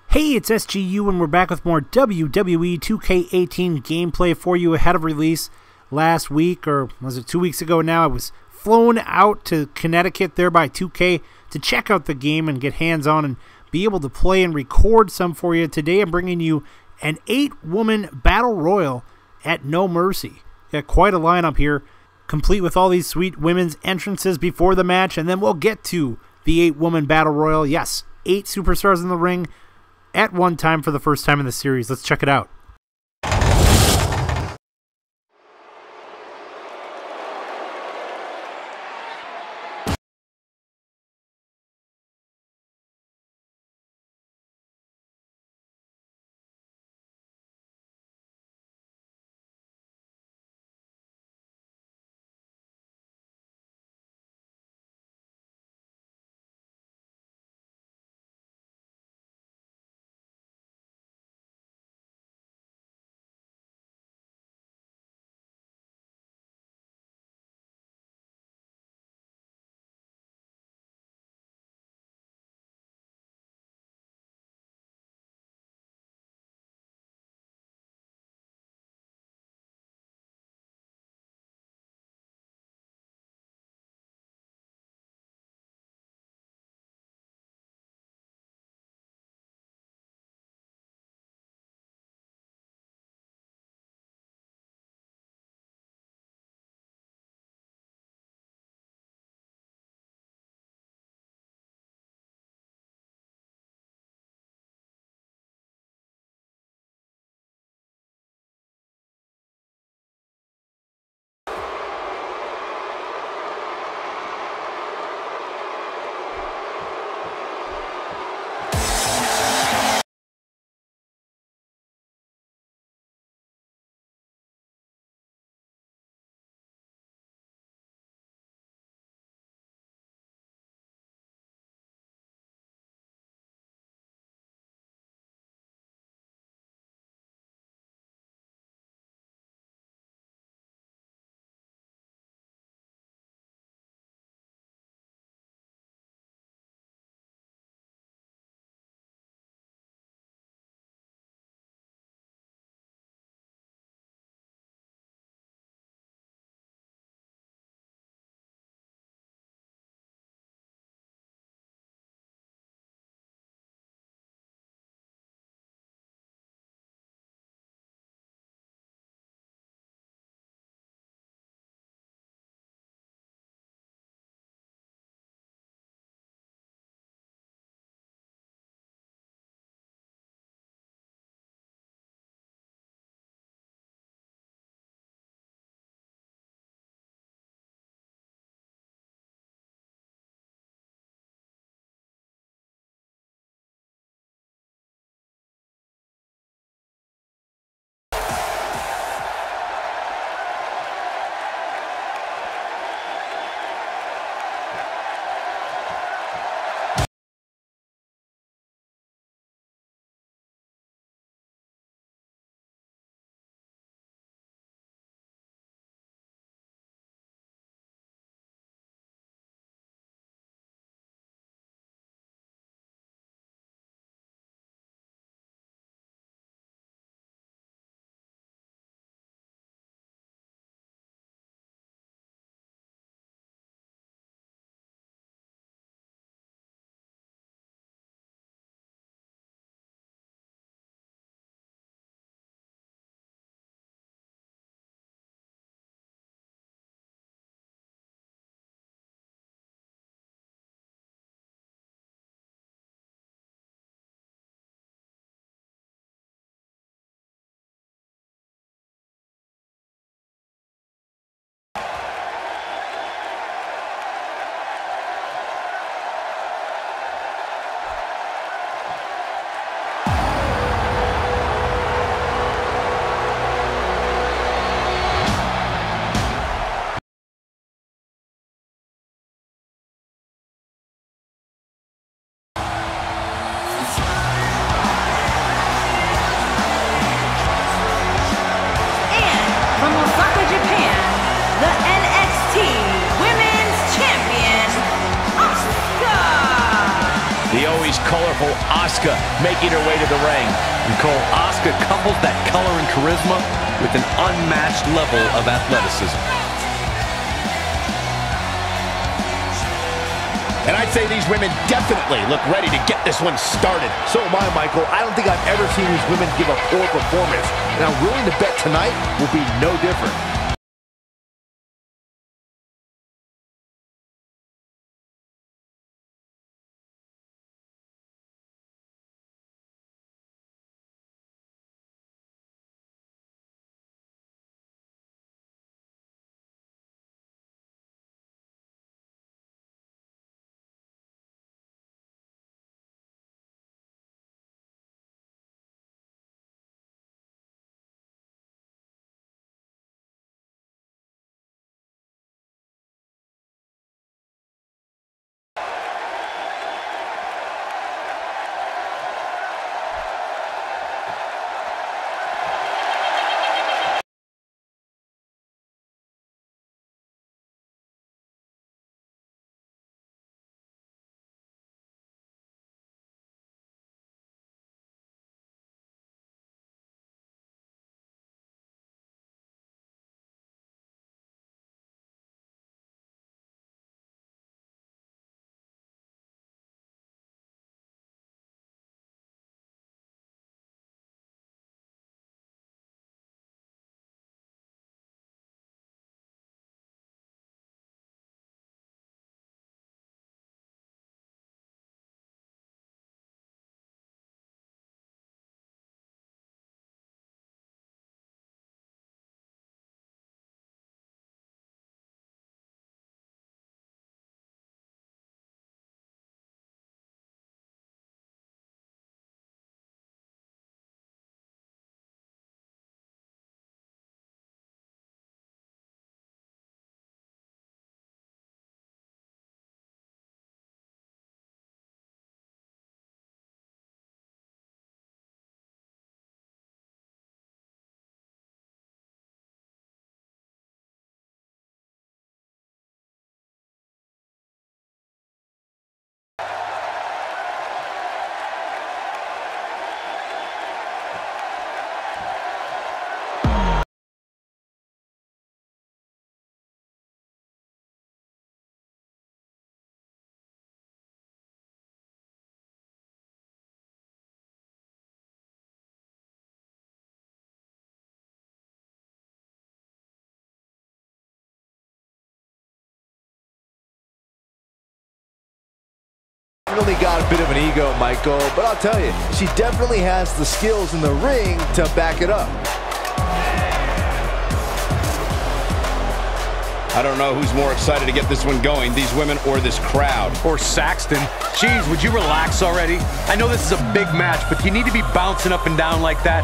Hey, it's SGU, and we're back with more WWE 2K18 gameplay for you ahead of release. Last week, or was it 2 weeks ago now, I was flown out to Connecticut there by 2K to check out the game and get hands-on and be able to play and record some for you. Today I'm bringing you an 8-woman Battle Royal at No Mercy. Got quite a lineup here, complete with all these sweet women's entrances before the match, and then we'll get to the 8-woman Battle Royal. Yes, 8 superstars in the ring at one time for the first time in the series. Let's check it out. The always colorful Asuka making her way to the ring. And Cole, Asuka couples that color and charisma with an unmatched level of athleticism. And I'd say these women definitely look ready to get this one started. So am I, Michael. I don't think I've ever seen these women give a poor performance. And I'm willing to bet tonight will be no different. Definitely got a bit of an ego, Michael, but I'll tell you, she definitely has the skills in the ring to back it up. I don't know who's more excited to get this one going, these women or this crowd. Or Saxton. Jeez, would you relax already? I know this is a big match, but you need to be bouncing up and down like that.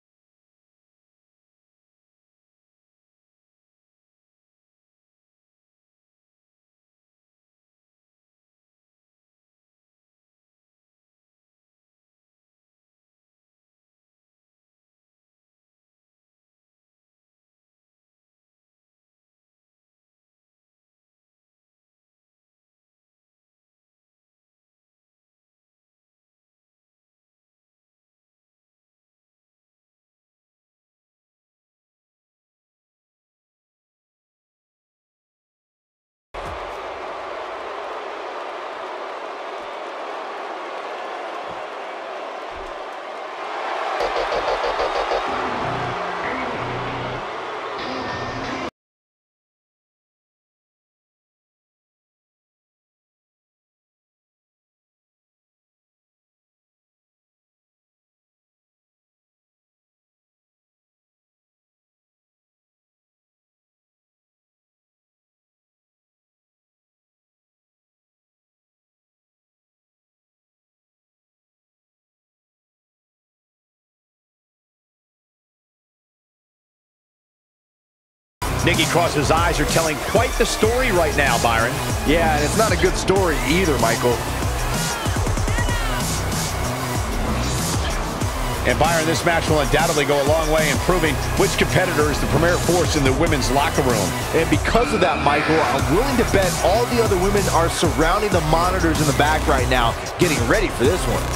Nikki Cross's eyes are telling quite the story right now, Byron. Yeah, and it's not a good story either, Michael. And Byron, this match will undoubtedly go a long way in proving which competitor is the premier force in the women's locker room. And because of that, Michael, I'm willing to bet all the other women are surrounding the monitors in the back right now, getting ready for this one.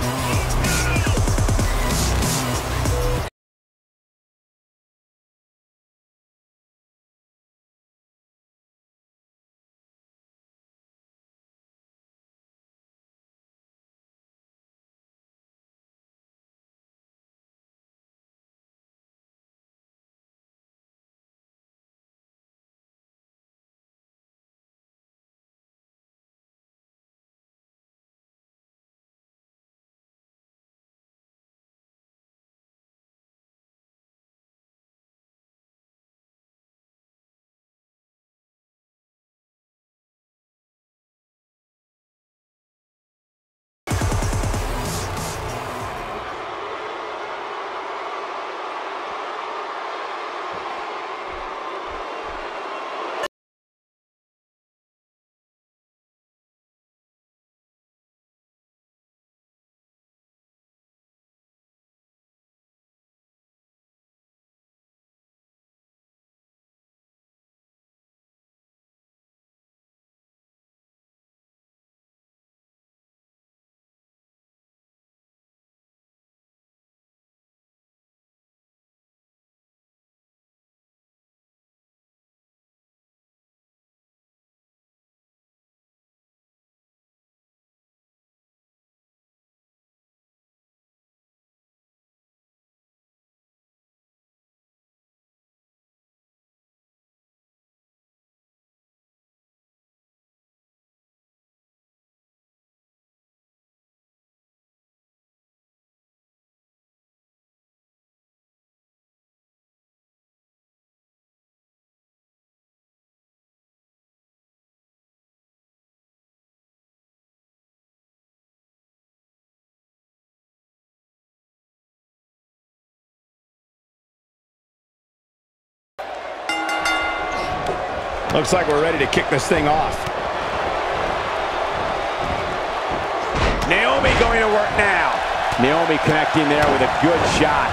Looks like we're ready to kick this thing off. Naomi going to work now. Naomi connecting there with a good shot.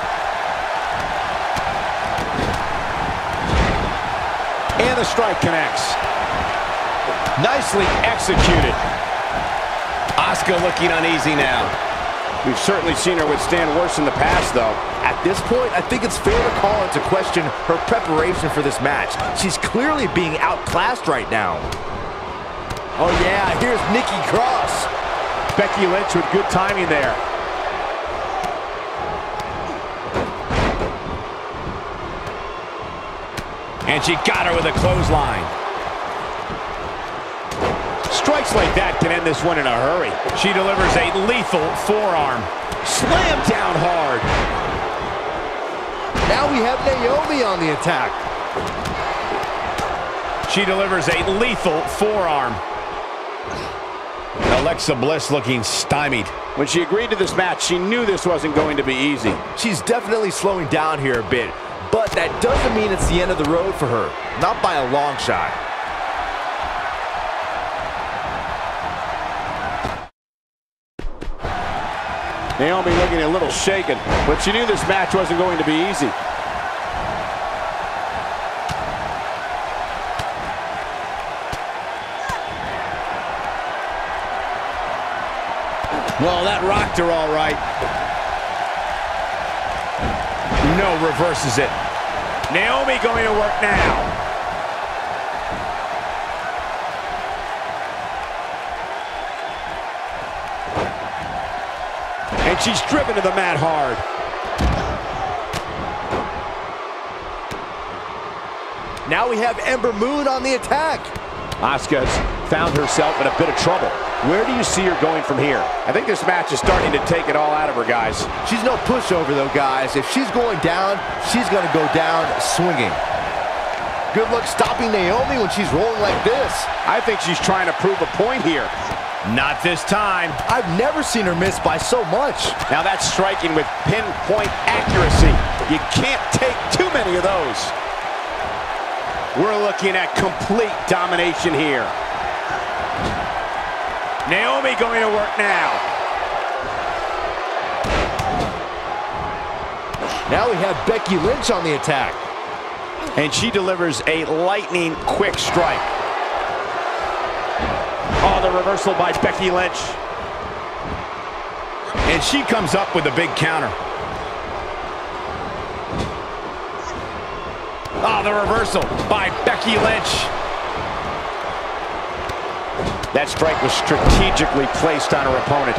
And the strike connects. Nicely executed. Asuka looking uneasy now. We've certainly seen her withstand worse in the past, though. At this point, I think it's fair to call into question her preparation for this match. She's clearly being outclassed right now. Oh yeah, here's Nikki Cross. Becky Lynch with good timing there. And she got her with a clothesline. Strikes like that can end this one in a hurry. She delivers a lethal forearm. Slammed down hard. Now we have Naomi on the attack. She delivers a lethal forearm. Alexa Bliss looking stymied. When she agreed to this match, she knew this wasn't going to be easy. She's definitely slowing down here a bit, but that doesn't mean it's the end of the road for her. Not by a long shot. Naomi looking a little shaken, but she knew this match wasn't going to be easy. Well, that rocked her all right. No, reverses it. Naomi going to work now. And she's driven to the mat hard. Now we have Ember Moon on the attack. Asuka's found herself in a bit of trouble. Where do you see her going from here? I think this match is starting to take it all out of her, guys. She's no pushover, though, guys. If she's going down, she's going to go down swinging. Good luck stopping Naomi when she's rolling like this. I think she's trying to prove a point here. Not this time. I've never seen her miss by so much. Now that's striking with pinpoint accuracy. You can't take too many of those. We're looking at complete domination here. Naomi going to work now. Now we have Becky Lynch on the attack. And she delivers a lightning quick strike. Oh, the reversal by Becky Lynch. And she comes up with a big counter. Oh, the reversal by Becky Lynch. That strike was strategically placed on her opponent.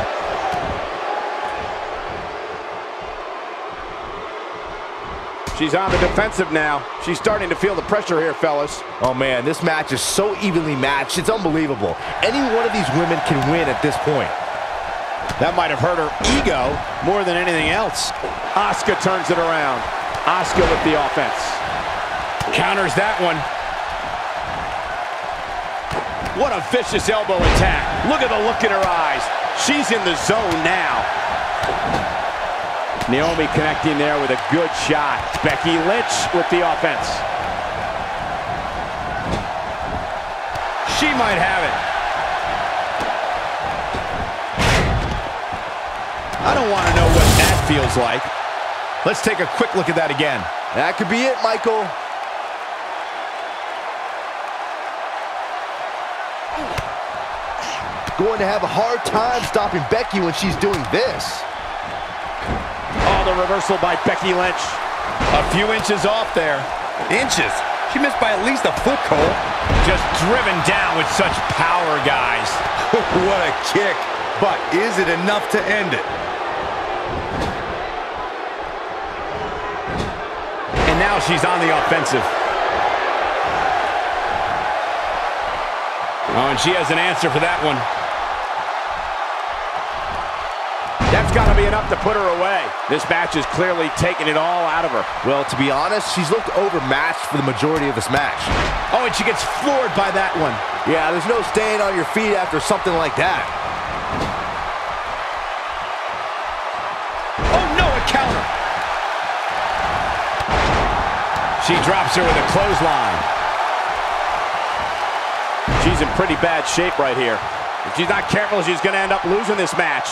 She's on the defensive now. She's starting to feel the pressure here, fellas. Oh, man, this match is so evenly matched. It's unbelievable. Any one of these women can win at this point. That might have hurt her ego more than anything else. Asuka turns it around. Asuka with the offense. Counters that one. What a vicious elbow attack. Look at the look in her eyes. She's in the zone now. Naomi connecting there with a good shot. Becky Lynch with the offense. She might have it. I don't want to know what that feels like. Let's take a quick look at that again. That could be it, Michael. Going to have a hard time stopping Becky when she's doing this. Oh, the reversal by Becky Lynch. A few inches off there. Inches? She missed by at least a foot, Cole. Just driven down with such power, guys. What a kick. But is it enough to end it? And now she's on the offensive. Oh, and she has an answer for that one. That's got to be enough to put her away. This match is clearly taking it all out of her. Well, to be honest, she's looked overmatched for the majority of this match. Oh, and she gets floored by that one. Yeah, there's no staying on your feet after something like that. Oh, no, a counter. She drops her with a clothesline. She's in pretty bad shape right here. If she's not careful, she's going to end up losing this match.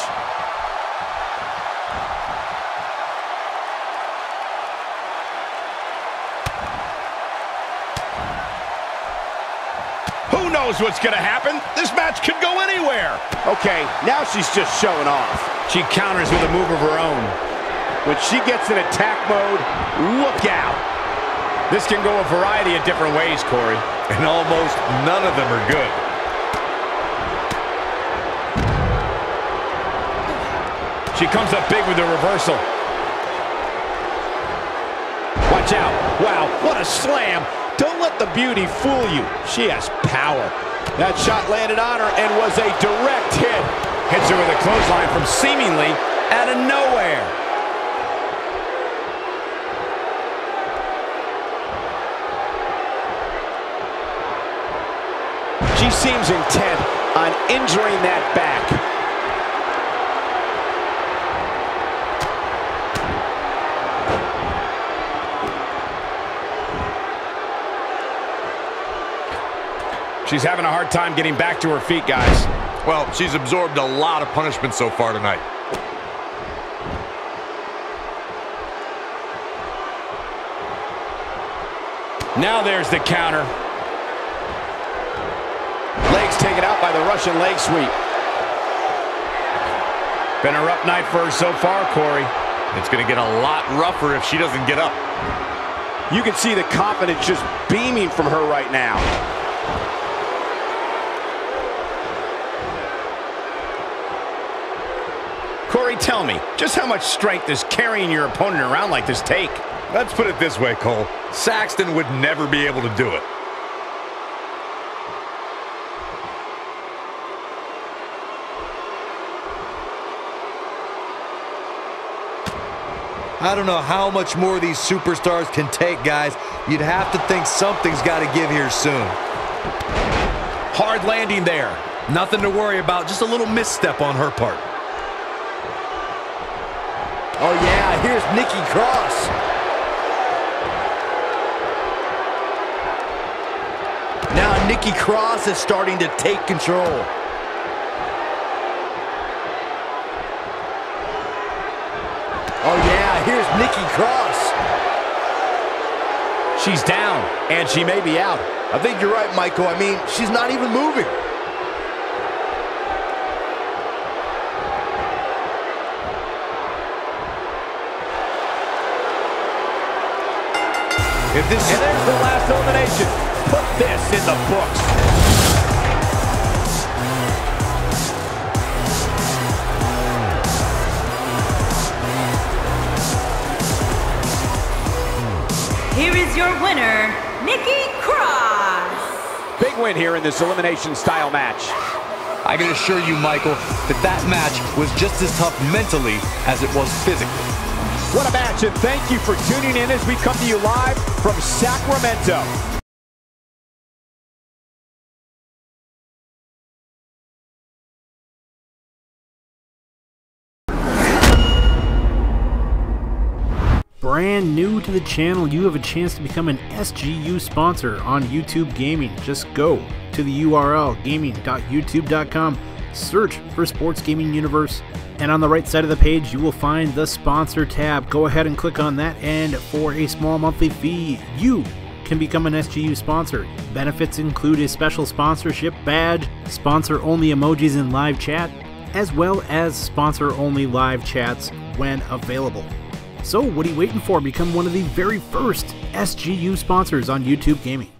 Who knows what's going to happen? This match could go anywhere. Okay, now she's just showing off. She counters with a move of her own. When she gets in attack mode, look out. This can go a variety of different ways, Corey. And almost none of them are good. She comes up big with the reversal. Watch out. Wow, what a slam. Don't let the beauty fool you. She has power. That shot landed on her and was a direct hit. Hits her with a clothesline from seemingly out of nowhere. She seems intent on injuring that back. She's having a hard time getting back to her feet, guys. Well, she's absorbed a lot of punishment so far tonight. Now there's the counter. Legs taken out by the Russian leg sweep. Been a rough night for her so far, Corey. It's going to get a lot rougher if she doesn't get up. You can see the confidence just beaming from her right now. Corey, tell me, just how much strength does carrying your opponent around like this take? Let's put it this way, Cole. Saxton would never be able to do it. I don't know how much more these superstars can take, guys. You'd have to think something's got to give here soon. Hard landing there. Nothing to worry about, just a little misstep on her part. Oh, yeah, here's Nikki Cross. Now Nikki Cross is starting to take control. Oh, yeah, here's Nikki Cross. She's down, and she may be out. I think you're right, Michael. I mean, she's not even moving. And there's the last elimination. Put this in the books. Here is your winner, Nikki Cross. Big win here in this elimination style match. I can assure you, Michael, that match was just as tough mentally as it was physically. What a match, and thank you for tuning in as we come to you live from Sacramento. Brand new to the channel, you have a chance to become an SGU sponsor on YouTube Gaming. Just go to the URL gaming.youtube.com, search for Sports Gaming Universe, and on the right side of the page you will find the sponsor tab. Go ahead and click on that, and for a small monthly fee you can become an SGU sponsor. Benefits include a special sponsorship badge, sponsor only emojis in live chat, as well as sponsor only live chats when available. So what are you waiting for? Become one of the very first SGU sponsors on YouTube Gaming.